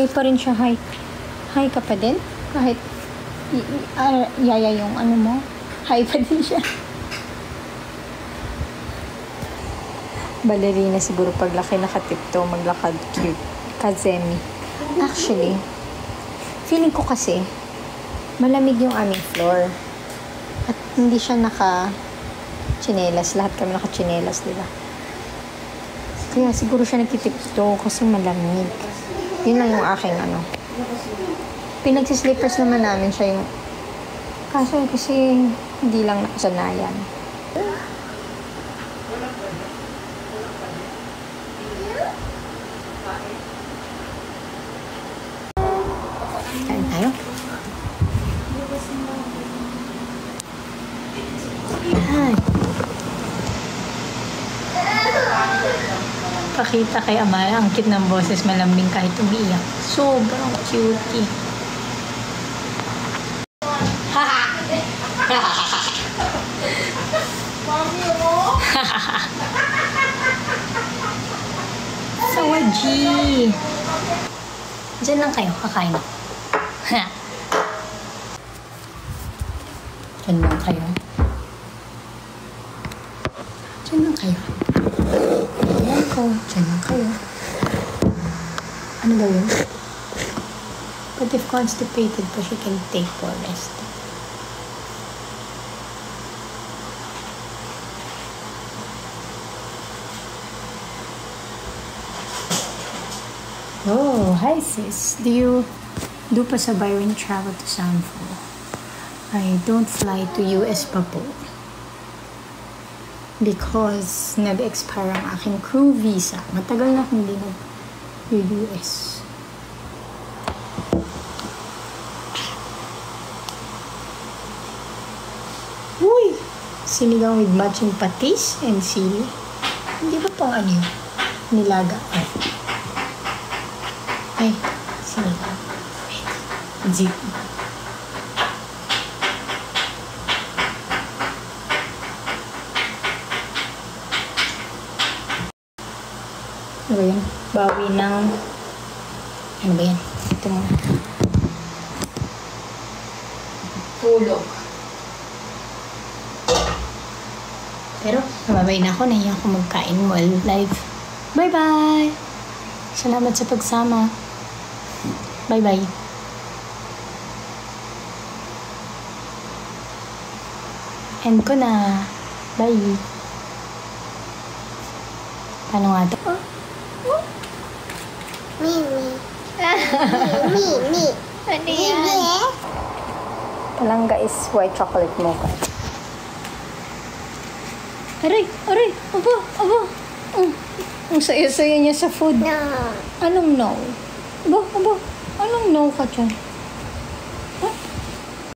Hi pa rin siya, hi. Hi ka pa din? Kahit yaya yung ano mo, hi pa din siya. Ballerina siguro paglaki nakatipto, maglakad cute. Kazemi. Actually, feeling ko kasi, malamig yung aming floor. At hindi siya naka-chinelas. Lahat kami naka-chinelas, di ba? Kaya siguro siya nagtitipto kasi malamig. Yun lang yung aking ano. Pinagsislippers naman namin siya yung... Kaso kasi hindi lang nakasanayan. Kain tayo. Hi. Pakita kay Amara, ang cute ng boses, malambing kahit umiiyak. Sobrang cutie. Sawaji! Diyan lang kayo, kakain. Diyan lang kayo. Diyan lang kayo. Ayan ko, diyan lang kayo. Ano daw yun? But if constipated pa, she can take for rest. Oh, hi sis. Do you do pasabay when you travel to Sanford? I don't fly to US pa po. Because nag-expire ang aking crew visa. Matagal na hindi nag-US. Uy! Sinigang with matching patis and sili. Hindi ba pang ano yun? Nilaga. Ay, sinigang. Zip. Ano ba yan? Bawi ng... Ano ba yan? Ito mo. Tulog. Pero, mababay na ako. Nahiya ako magkain mo live. Bye-bye! Salamat sa pagsama. Bye-bye. End ko na. Bye. Paano nga ito? Me. Ano yan? Palangga is white chocolate mocha. Aray! Aba! Ang saya-saya niya sa food. No. Anong no? Aba! Anong no ka dyan?